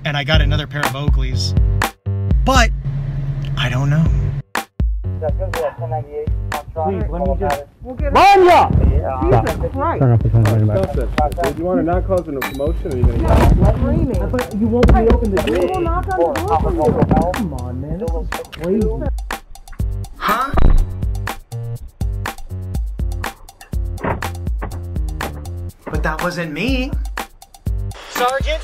and I got another pair of Oakleys. But I don't know. Please, let me just... Ranya! Jesus Christ! Turn off the phone. Do you want to not cause a commotion, or are you going to Let me in. But you won't be open the door. We will knock on the door for you. Come on, man. This is crazy. Huh? But that wasn't me. Sergeant?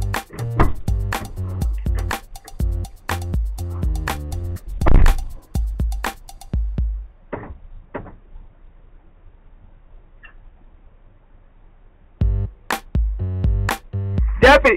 Deputy!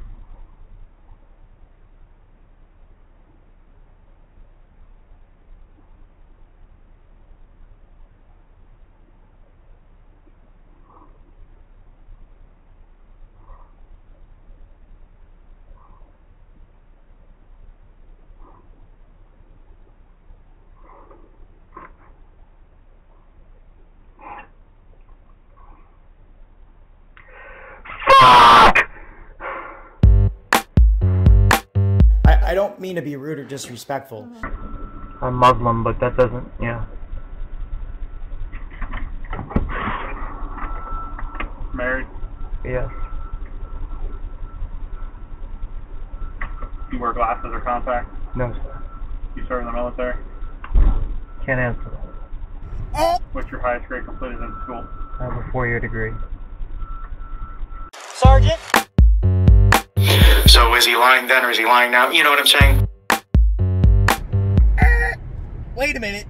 I don't mean to be rude or disrespectful. I'm Muslim, but that doesn't, yeah. Married? Yes. You wear glasses or contacts? No, sir. You serve in the military? Can't answer that. What's your highest grade completed in school? I have a 4-year degree. Sergeant? So is he lying then or is he lying now? You know what I'm saying? Wait a minute.